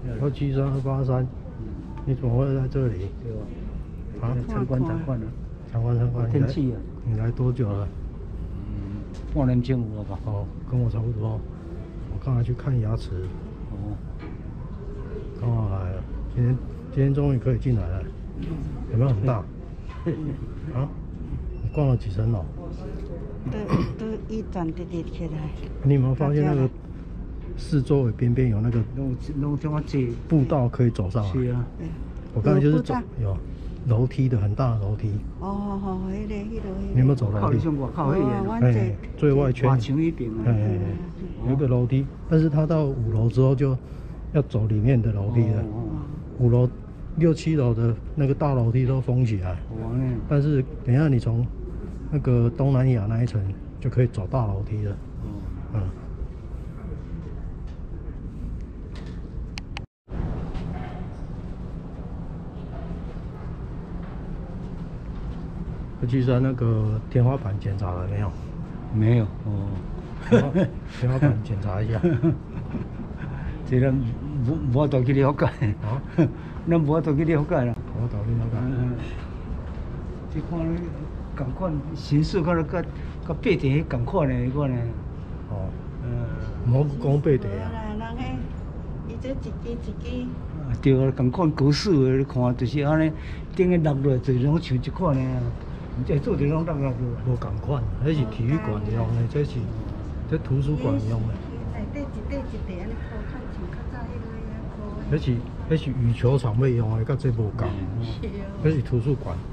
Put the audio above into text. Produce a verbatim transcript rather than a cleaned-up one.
幺七三二八三，你怎么会在这里？ 啊，参观参观啊， 参观参观。 天气啊， 你来多久了？ 嗯，半年前有了吧？ 哦，跟我差不多。我刚才去看牙齿。 哦， 刚好来了，今天今天终于可以进来了，有没有很大？啊？你逛了几层楼？ 都都一转直直起来。 你有没有发现那个四周围边边有那个步道可以走上来？ 是啊， 我刚才就是走有楼梯的很大的楼梯。 哦哦，迄个迄个。 你有没有走楼梯？ 靠那边， 哎，最外圈。 外墙一边啊。 哎，有一个楼梯，但是它到五楼之后就要走里面的楼梯了。五楼、六七楼的那个大楼梯都封起来。但是等一下你从那个东南亚那一层就可以走大楼梯了。嗯。二七三那个天花板检查了没有？ 没有哦。 天花板检查一下。 这个无无法度去了解。啊？咱无法度去了解啦。 无法度去了解。嗯。 这看同款形式，可能甲甲八地迄同款的迄款呢。 哦。嗯。无讲八地啊。 人诶，伊这一支一支。 对啊，同款格式的，你看就是安尼，顶个落落就拢像一款呢。这做这拢落落落。 无同款，迄是体育馆用的，这是这图书馆用的。 内底一块一块安尼铺，较像较早迄个啊铺。 迄是迄是羽球场要用的，甲这无共。迄是图书馆。